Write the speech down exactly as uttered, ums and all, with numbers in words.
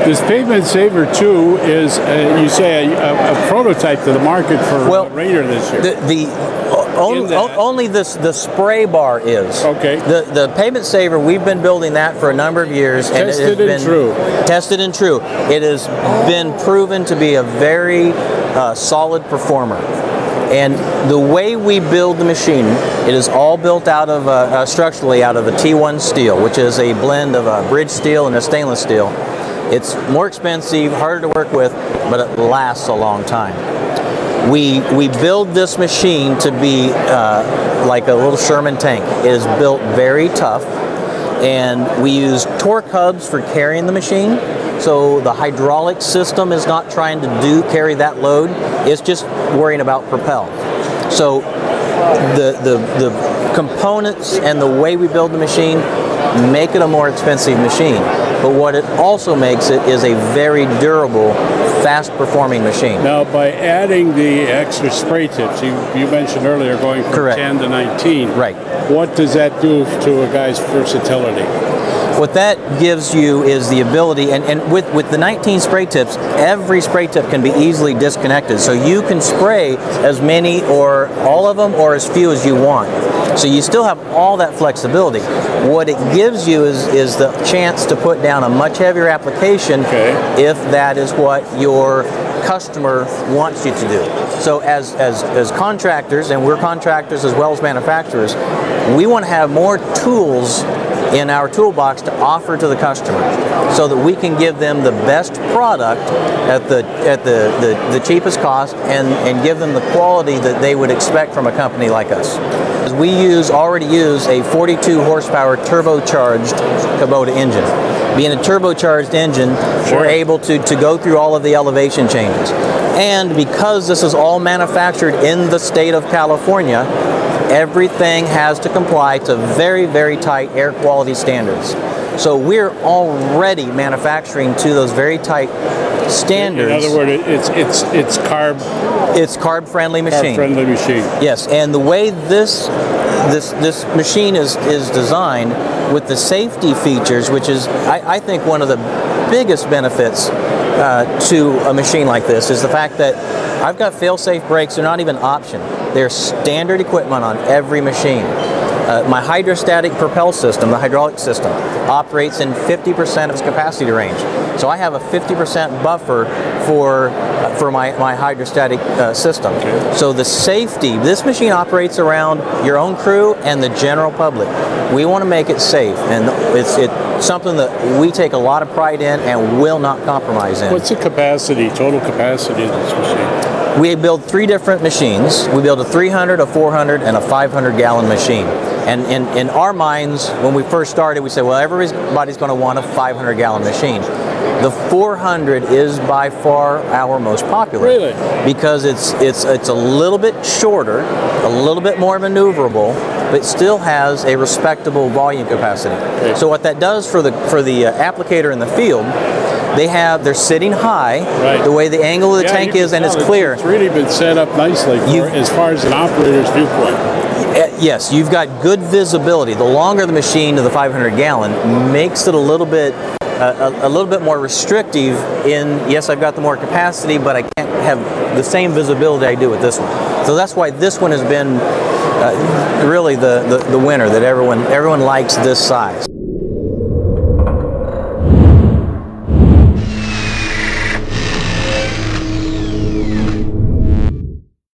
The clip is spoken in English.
This PavementSaver two is, uh, you say, a, a, a prototype to the market for well, Rayner this year. The, the only, only this the spray bar is. Okay. The the PavementSaver, we've been building that for a number of years, and tested it has and been true. Tested and true. It has been proven to be a very uh, solid performer. And the way we build the machine, it is all built out of uh, uh, structurally out of a T one steel, which is a blend of a bridge steel and a stainless steel. It's more expensive, harder to work with, but it lasts a long time. We we build this machine to be uh, like a little Sherman tank. It is built very tough, and we use torque hubs for carrying the machine. So the hydraulic system is not trying to do carry that load. It's just worrying about propel. So the the the components and the way we build the machine make it a more expensive machine. But what it also makes it is a very durable, fast-performing machine. Now, by adding the extra spray tips, you, you mentioned earlier going from Correct. ten to nineteen. Right. What does that do to a guy's versatility? What that gives you is the ability, and, and with, with the nineteen spray tips, every spray tip can be easily disconnected. So you can spray as many or all of them or as few as you want. So you still have all that flexibility. What it gives you is, is the chance to put down a much heavier application okay. if that is what your customer wants you to do. So as, as, as contractors, and we're contractors as well as manufacturers, we want to have more tools in our toolbox to offer to the customer so that we can give them the best product at the at the, the, the cheapest cost and, and give them the quality that they would expect from a company like us. We use already use a forty-two horsepower turbocharged Kubota engine. Being a turbocharged engine, sure. we're able to, to go through all of the elevation changes. And because this is all manufactured in the state of California, everything has to comply to very, very tight air quality standards. So we're already manufacturing to those very tight standards. In other words, it's it's it's carb. It's carb friendly machine. Carb friendly machine. Yes, and the way this this this machine is is designed with the safety features, which is I, I think one of the biggest benefits uh, to a machine like this, is the fact that I've got fail-safe brakes. They're not even an option. They're standard equipment on every machine. Uh, my hydrostatic propel system, the hydraulic system, operates in fifty percent of its capacity range. So I have a fifty percent buffer for uh, for my, my hydrostatic uh, system. Okay. So the safety, this machine operates around your own crew and the general public. We want to make it safe, and it's it, something that we take a lot of pride in and will not compromise in. What's the capacity, total capacity of this machine? We build three different machines. We build a three hundred, a four hundred, and a five hundred gallon machine. And in, in our minds, when we first started, we said, well, everybody's going to want a five hundred gallon machine. The four hundred is by far our most popular. Really? Because it's it's it's a little bit shorter, a little bit more maneuverable, but still has a respectable volume capacity. Okay. So what that does for the for the uh, applicator in the field, they have they're sitting high, right. the way the angle of the yeah, tank is, and it's clear. It's really been set up nicely for, as far as an operator's viewpoint. Yes, you've got good visibility. The longer the machine to the five hundred gallon makes it a little bit uh, a, a little bit more restrictive in, yes, I've got the more capacity, but I can't have the same visibility I do with this one. So that's why this one has been uh, really the, the, the winner, that everyone everyone likes this size.